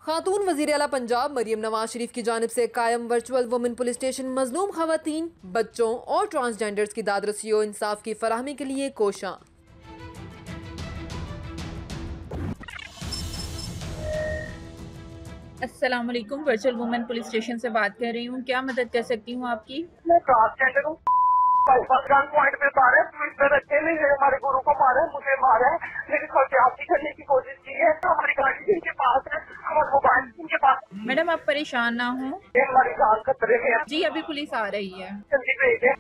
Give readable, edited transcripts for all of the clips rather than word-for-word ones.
खातून वजीर आला पंजाब मरियम नवाज शरीफ की जानिब से कायम वर्चुअल वुमेन पुलिस स्टेशन मजलूम खवातीन, बच्चों और ट्रांसजेंडर्स की दादरसी और इंसाफ की फराहमी के लिए कोशां। अस्सलाम वालेकुम, वर्चुअल वुमेन पुलिस स्टेशन से बात कर रही हूँ। क्या मदद कर सकती हूँ आपकी? मैं ट्रांसजेंडर हूँ। गन पॉइंट पे मारा है, पुलिस में रखे नहीं है, हमारे गुरु को मारा है, मुझे मारा है, लेकिन हत्यासी करने की कोशिश की है। तो हमारी गाड़ी जिनके पास है, हमारे मोबाइल जिनके पास। मैडम आप परेशान ना हो हमारी जान खतरे में है। जी, अभी पुलिस आ रही है। जल्दी भेजे।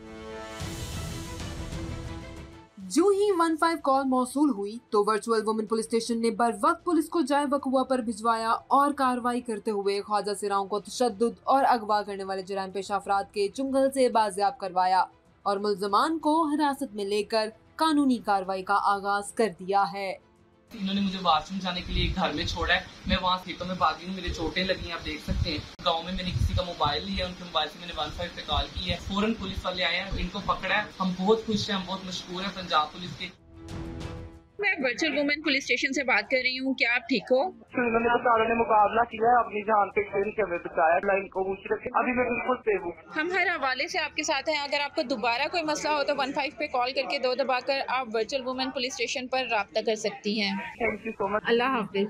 जो ही 15 कॉल मौसूल हुई तो वर्चुअल वुमेन पुलिस स्टेशन ने बर वक्त पुलिस को जाए वकुआ पर भिजवाया और कार्रवाई करते हुए ख्वाजा सिराओं को तशद्दुद और अगवा करने वाले जुर्म पेश अफराद के चुंगल से बाजियाब करवाया और मुल्जमान को हिरासत में लेकर कानूनी कार्रवाई का आगाज कर दिया है। इन्होंने मुझे वॉशरूम जाने के लिए एक घर में छोड़ा है, मैं वहाँ खेतों में भागी हूँ, मेरे चोटें लगी हैं, आप देख सकते हैं। गांव में मैंने किसी का मोबाइल लिया, उनके मोबाइल से मैंने 15 पे कॉल की है, फौरन पुलिस वाले आए हैं, इनको पकड़ा है। हम बहुत खुश हैं, हम बहुत मशहूर हैं पंजाब पुलिस के। मैं वर्चुअल वुमेन पुलिस स्टेशन से बात कर रही हूँ। क्या आप ठीक हो? इन्होंने तो सारों ने मुकाबला किया है, अपनी जान पे खेल के हमें बचाया, लाइन को ऊंची रखी। अभी मैं बिल्कुल सेफ हूँ। हम हर हवाले से आपके साथ हैं। अगर आपको दोबारा कोई मसला हो तो 15 पे कॉल करके 2 दबाकर आप वर्चुअल वुमेन पुलिस स्टेशन पर राब्ता कर सकती हैं। Thank you so much. Allah हाफिज।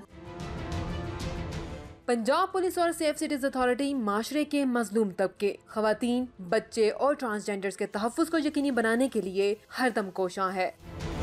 पंजाब पुलिस और सेफ सिटीज अथॉरिटी माशरे के मजलूम तबके, खवातीन, बच्चे और ट्रांसजेंडर्स के तहफ़्फ़ुज़ को यकीनी बनाने के लिए हरदम कोशां है।